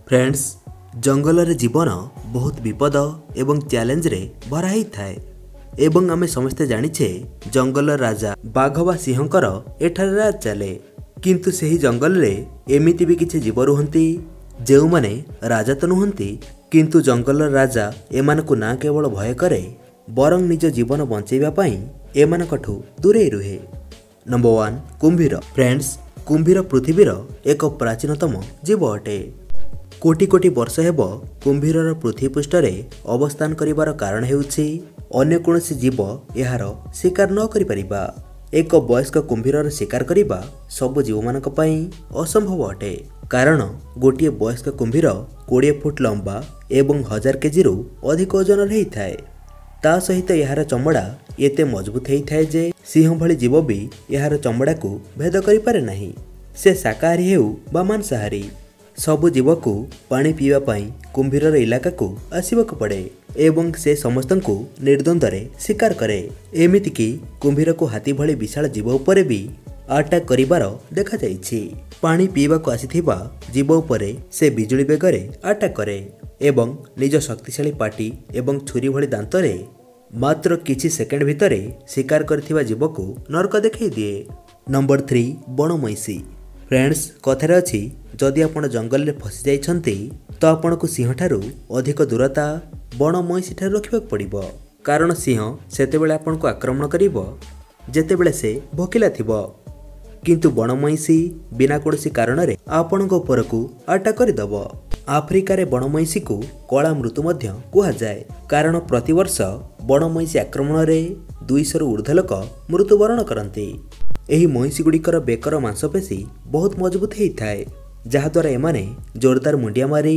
Friends, जंगल रे जीवन बहुत विपद एवं चैलेंज रे भरा ही थाए एवं आमे समस्ते जानिछे जंगल राजा बाघ बा सिंहकर एठारे राज चले। किंतु सेही जंगल रे एमिति भी किछि जीव रुहंती जेउ माने राजा तो नुहंती, किंतु जंगल राजा एमानकु ना केवल भय करे बरं निज जीवन बंचेबा पई एमानकठु दूरे रुहे। नंबर 1, कुंभीर। फ्रेंड्स, कुंभीर पृथ्वीर एक प्राचीनतम जीव अटे। कोटी कोटी वर्ष हेब कुंभीरर पृथ्वी पृष्ठरे अवस्थान करिवार कारण हेउछि अन्य कोनोसी जीव एहार शिकार न करि परिबा। एक वयस्क कुंभीरर शिकार करिबा सब जीव मानक पई असंभव अटे, कारण गोटिए वयस्क कुंभीर 20 फुट लंबा एवं 1000 केजी रु अधिक ओजन रही थाए। ता सहित एहार चमड़ा एते मजबूत हेई थाए जे सिंह भली जीव भी एहार चमड़ा को भेद करि पारे नाही। से शाकाहारी हेउ बा मांसाहारी, सबु जीव को पानी पीवा पाई कुंभीरर इलाका को आसिबाक पड़े एवं से समस्तंकु निर्द्वंद्वरे शिकार करे। एमिति कि कुंभीर को हाथी भली विशाल जीव उपरे भी अटैक करिवार देखा जाइछि। पानी पीवा को आसिथिबा जीव उपरे से बिजुली बेगरे अटैक करे एवं निज शक्तिशाली पाटी एवं छुरी भली दांतरे मात्र किछि सेकेंड भितरे शिकार करथिबा जीव को नरक देखै दिए। नंबर 3, बण मईसी। फ्रेंड्स, कथारे अछि जदि आपण जंगल रे फसी जाइछन्ती तो आपण को सिंह ठारू अधिक दूरता बण मईसी ठारू रखिबाक पड़िबो, कारण सिंह सेतेबेले आपण को आक्रमण करिवो जेतेबेले से भोकिला थिबो, किंतु बण मईसी बिना कोनोसी कारण रे आपण को ऊपर को अटैक करि दबो। आफ्रिका रे बण मईसी को कला मृत्यु मध्य कुहा जाय, कारण प्रतिवर्ष बण मईसी आक्रमण रे 200 रु ऊर्ध्व लोक मृत्युवरण करंती। एही मईसी गुड़िकर बेकर मांसपेशी बहुत मजबूत हेई थाए, जहाद्वारा एमाने जोरदार मुंडिया मारी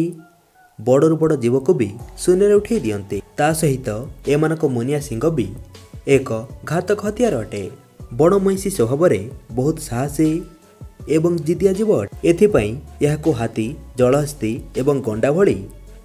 बड़रू बड़ जीव को भी शून्य उठे दियंते। ता सहित एमानक मुनिया सिंह भी एक घातक हथियार अटे। बड़ मईसी स्वभाव रे बहुत साहसी एवं जिदिया जीव अटे। एथिपाई याको हाथी, जलहस्ती एवं गंडा भली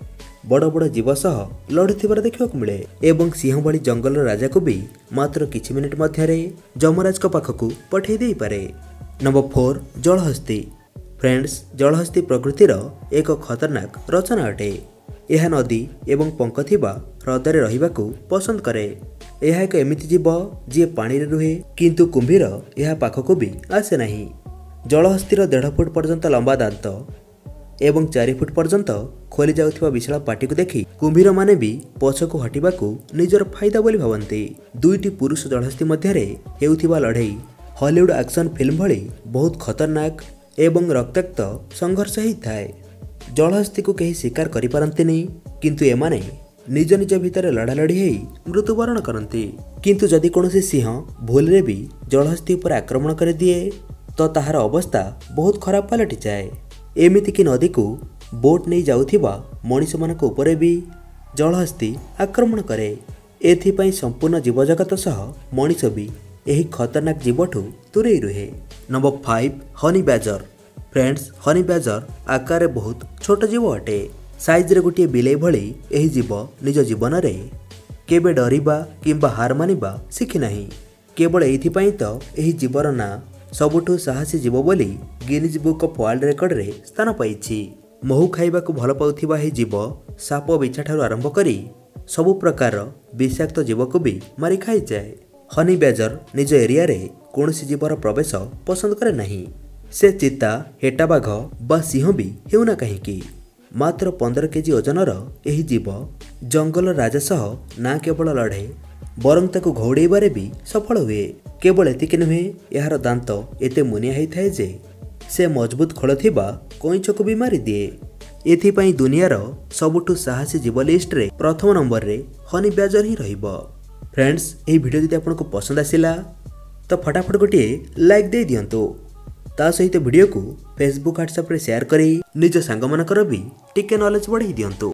बड़ बड़ जीव सह लड़ुथिबार देखिबाकु मिले एवं सिंह भली जंगल राजा को भी मात्र किछि मिनिट मध्यरे जमराज को पाखकु पठेई देई पारे। नंबर 4, जलहस्ती। फ्रेंड्स, जलहस्ती प्रकृतिर एक खतरनाक रचना अटे। यह नदी एवं पंख थिबा ह्रदरे रहिबाकु पसंद करे। यह एक एमिति जीव जी पानी रे रुहे, किंतु कुंभीर यह पाखकु भी आसे नाही। जलहस्तीर 1.5 फुट पर्यंत लंबा दांत एवं 4 फुट पर्यंत खोली जाउथिबा विशाल पाटी को देखि कुंभीर माने भी पछकु हटिबाकु निजर फायदा बोली भावंती। दुईटी पुरुष जलहस्ती मध्यरे हेउथिबा लड़ाई हॉलीवुड एक्शन फिल्म भली बहुत खतरनाक एवं रक्ताक्त संघर्ष ही थाए। जलहस्ती को कहीं शिकार करि पारंतिनी, किंतु एमाने निज निज भितर लड़ालड़ी हेई मृत्युवरण करंती। किंतु जदि कोनोसी सिंह भूल रे भी जलहस्ती पर आक्रमण कर दिए तो ताहार अवस्था बहुत खराब पलटि जाए। एमिति कि नदी को बोट नहीं जाउथिबा मनीष मानक ऊपर भी जलहस्ती आक्रमण करे। एथिपाई संपूर्ण जीवजगत सह मनीष भी एही खतरनाक जीवठू दूरेई रुहे। Number 5, honey badger. Friends, honey badger आकार रे बहुत छोट जीव अटे। साइज रे गोटे बिलेई भली एही जीव निज जीवन रे केबे डरिबा किंबा हार मानिबा शिखि नाही। केवल एथिपाई तो एही जीवर ना सबुठू साहसी जीव बोली Guinness book of world record रे स्थान पाइछि। महू खाइबा को भल पाउथिबा एही जीव साप बिछा ठारू आरंभ करी सबु प्रकार विषाक्त जीव को भी मारी खाई जाए। हनी बैजर निज एरिया रे कोनोसी जीवर प्रवेश पसंद करे नहीं। से चिता, हेटा बाघ बा सिंह भी हेउना काहेकि मात्र 15 केजी ओजनर एही जीव जंगल राजा सह ना केवल लड़े बरं ताकु घौड़ेबारे भी सफल हुए। केवल एतिके नुहे, यार दांत एते मुनिया हेई थाए जे से मजबूत खोल थिबा कईंच को भी मारी दिए। एथिपाई दुनियार सबुठू साहसी जीव लिस्ट रे प्रथम नंबर रे हनी बैजर ही रहिबो। फ्रेंड्स, एही वीडियो जदि आपनको पसंद आसिला तो फटाफट गोटे लाइक दे दियंतु। ता सहित वीडियो को फेसबुक, व्हाट्सएप रे शेयर करी निज सांग मानकर भी टिके नॉलेज बढ़ाई दियंतु।